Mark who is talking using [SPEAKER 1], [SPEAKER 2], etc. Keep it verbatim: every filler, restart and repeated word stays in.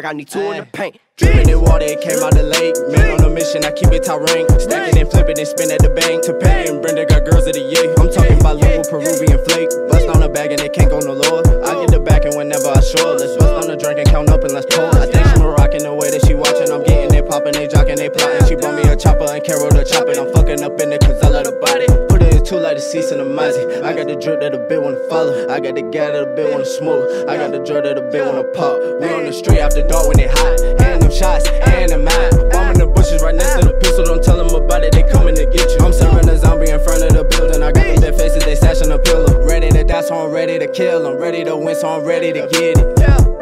[SPEAKER 1] I need two in the paint. Dripping in water, it came out the lake. Man on a mission, I keep it top rank. Stacking and flipping and spin at the bank. Topanga and Brenda got girls of the year. I'm talking about Louis, Peruvian flake. Bust on the bag and it can't go no lower. I get the back and whenever I show it. Let's bust on the drink and count up and let's pour. I think she rocking the way that she watching. I'm getting it popping, they jocking, they plotting. She brought me a chopper and Carol to chop it. I'm fucking up in it cause I love the body. Put it in two like the seats in the Mozzie. I got the drip that a bit wanna follow. I got the gas that a bit wanna smoke. I got the drip that a bit wanna pop. We on the street after dark when it hot. And them shots, and them out. Bomb in the bushes right next to the pistol. Don't tell them about it, they coming to get you. I'm serving a zombie in front of the building. I got them dead faces, they stashing a pillow. Ready to die, so I'm ready to kill. I'm ready to win, so I'm ready to get it.